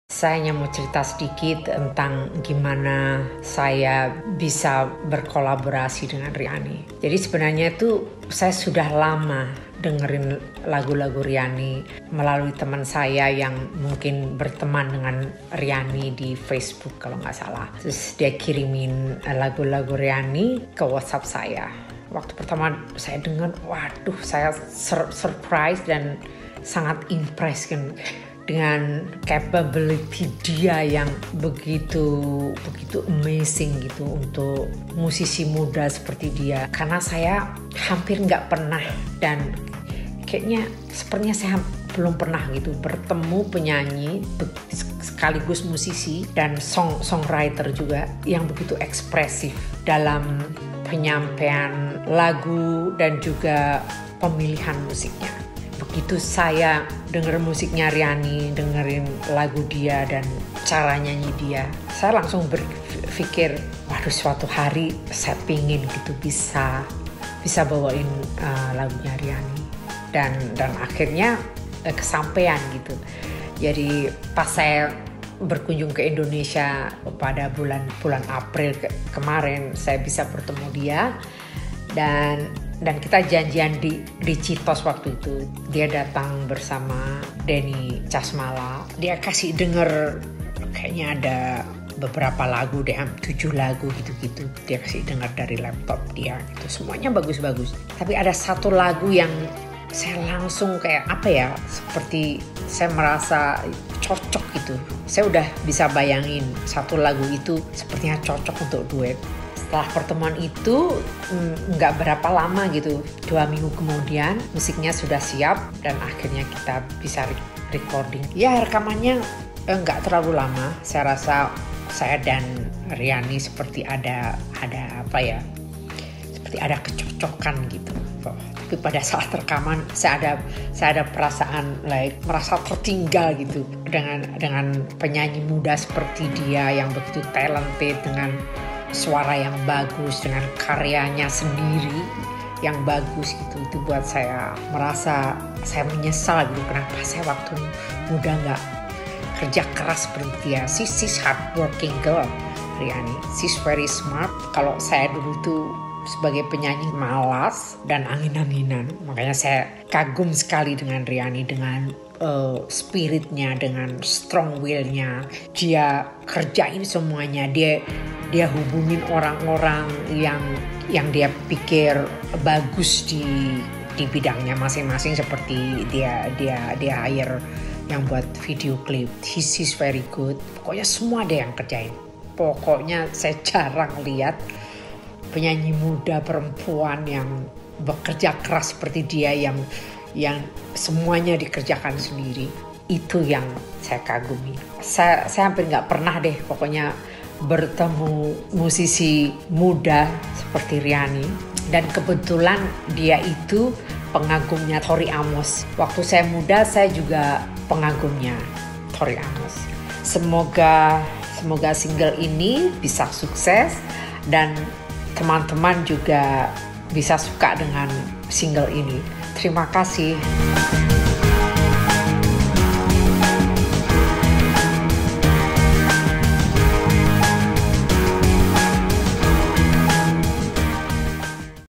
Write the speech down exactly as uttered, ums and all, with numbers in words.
Saya hanya mau cerita sedikit tentang gimana saya bisa berkolaborasi dengan Riani. Jadi sebenarnya itu saya sudah lama dengerin lagu-lagu Riani melalui teman saya yang mungkin berteman dengan Riani di Facebook kalau nggak salah. Terus dia kirimin lagu-lagu Riani ke WhatsApp saya. Waktu pertama saya dengar, waduh saya sur- surprise dan sangat impress kan dengan capability dia yang begitu begitu amazing gitu untuk musisi muda seperti dia. Karena saya hampir nggak pernah dan kayaknya sepertinya saya belum pernah gitu bertemu penyanyi sekaligus musisi dan song songwriter juga yang begitu ekspresif dalam penyampaian lagu dan juga pemilihan musiknya. Begitu saya denger musiknya Riani, dengerin lagu dia dan cara nyanyi dia, saya langsung berpikir, waduh suatu hari saya pingin gitu bisa bisa bawain uh, lagunya Riani dan dan akhirnya uh, kesampaian gitu. Jadi pas saya berkunjung ke Indonesia pada bulan bulan April ke, kemarin saya bisa bertemu dia dan dan kita janjian di di Citos waktu itu. Dia datang bersama Denny Casmala. Dia kasih denger kayaknya ada beberapa lagu deh, tujuh lagu gitu-gitu. Dia kasih denger dari laptop dia gitu. Semuanya bagus-bagus. Tapi ada satu lagu yang saya langsung kayak apa ya, seperti saya merasa cocok gitu. Saya udah bisa bayangin satu lagu itu sepertinya cocok untuk duet. Setelah pertemuan itu nggak berapa lama gitu, dua minggu kemudian musiknya sudah siap dan akhirnya kita bisa recording. Ya rekamannya nggak terlalu lama. Saya rasa saya dan Riani seperti ada ada apa ya, seperti ada kecocokan gitu. Tapi pada saat rekaman saya ada saya ada perasaan like merasa tertinggal gitu dengan dengan penyanyi muda seperti dia yang begitu talented dengan suara yang bagus dengan karyanya sendiri yang bagus gitu. Itu buat saya merasa saya menyesal gitu kenapa saya waktu muda nggak kerja keras seperti dia. She's, she's hard working girl Riani, she's very smart. Kalau saya dulu tuh sebagai penyanyi malas dan angin-anginan, makanya saya kagum sekali dengan Riani dengan uh, spiritnya, dengan strong willnya. Dia kerjain semuanya, dia dia hubungin orang-orang yang yang dia pikir bagus di di bidangnya masing-masing, seperti dia dia dia hire yang buat video klip. He's, he's very good. Pokoknya semua dia yang kerjain. Pokoknya saya jarang lihat penyanyi muda perempuan yang bekerja keras seperti dia yang yang semuanya dikerjakan sendiri. Itu yang saya kagumi. Saya saya hampir nggak pernah deh pokoknya bertemu musisi muda seperti Riani, dan kebetulan dia itu pengagumnya Tori Amos. Waktu saya muda saya juga pengagumnya Tori Amos. Semoga semoga single ini bisa sukses dan teman-teman juga bisa suka dengan single ini. Terima kasih.